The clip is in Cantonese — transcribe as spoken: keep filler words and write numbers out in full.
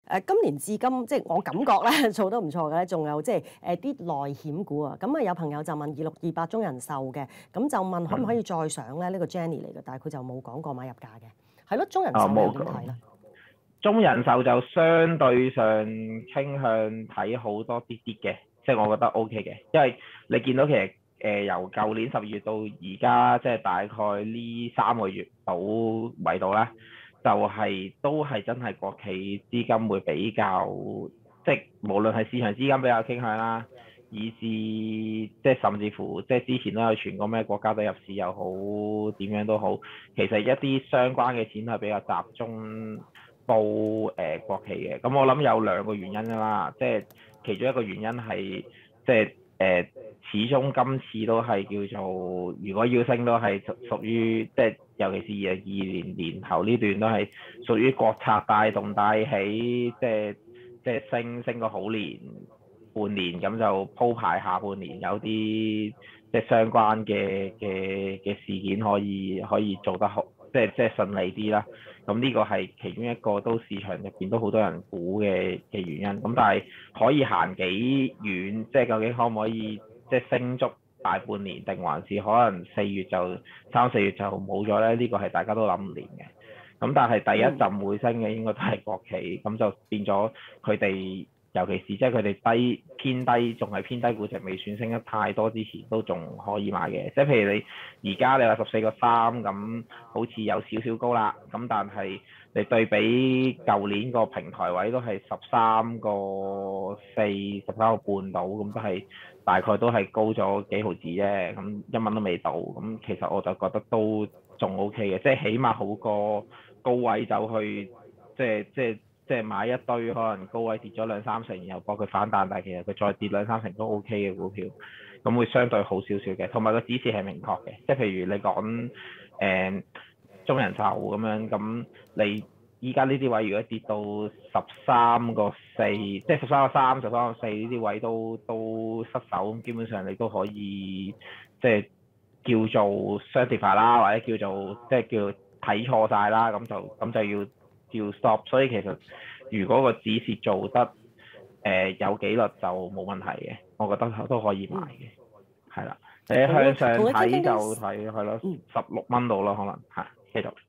誒今年至今，即係我感覺咧做得唔錯嘅咧，仲有即係誒啲內險股啊。咁啊有朋友就問二六二八中人壽嘅，咁就問可唔可以再上咧？呢、呢個 Jenny 嚟嘅，但係佢就冇講過買入價嘅。係咯，中人壽你又點睇咧？ 中人壽就相對上傾向睇好多啲啲嘅，即係我覺得 O K 嘅，因為你見到其實誒、呃、由舊年十二月到而家，即係大概呢三個月到位度啦。就係、是、都係真係國企資金會比較，即係無論係市場資金比較傾向啦，以至即係甚至乎即係之前都有傳過咩國家隊入市又好點樣都好，其實一啲相關嘅錢係比較集中報誒、呃、國企嘅。咁我諗有兩個原因㗎啦，即係其中一個原因係即係誒。呃始終今次都係叫做，如果要升都係屬屬於即係，尤其是二零二二年年頭呢段都係屬於國策帶動帶起，即係即係升升個好年半年，咁就鋪排下半年有啲即係相關嘅嘅嘅事件可以可以做得好，即係即係順利啲啦。咁呢個係其中一個都市場入邊都好多人估嘅嘅原因。咁但係可以行幾遠，即係究竟可唔可以？即係升足大半年，定還是可能四月就三四月就冇咗咧？呢、這個係大家都諗唔掂嘅。咁但係第一陣會升嘅應該都係國企，咁就變咗佢哋，尤其是即係佢哋低偏低，仲係偏低估值，未算升得太多之前，都仲可以買嘅。即係譬如你而家你話十四個三咁，好似有少少高啦。咁但係你對比舊年個平台位都係十三個四、十三個半到，咁都係。大概都係高咗幾毫子啫，咁一蚊都未到，咁其實我就覺得都仲 O K 嘅，即係起碼好過高位走去，即係即係即係買一堆可能高位跌咗兩三成，然後搏佢反彈，但係其實佢再跌兩三成都 O K 嘅股票，咁會相對好少少嘅，同埋個指示係明確嘅，即係譬如你講誒、呃、中人壽咁樣，咁你。依家呢啲位如果跌到十三個四，即係十三個三、十三個四呢啲位都都失手，基本上你都可以即係叫做雙跌法啦，或者叫做即係叫睇錯晒啦，咁就咁就要要 stop。所以其實如果個指示做得誒、呃、有紀律就冇問題嘅，我覺得都可以買嘅，係啦。誒向上睇就睇係咯，十六蚊度咯，可能嚇繼續。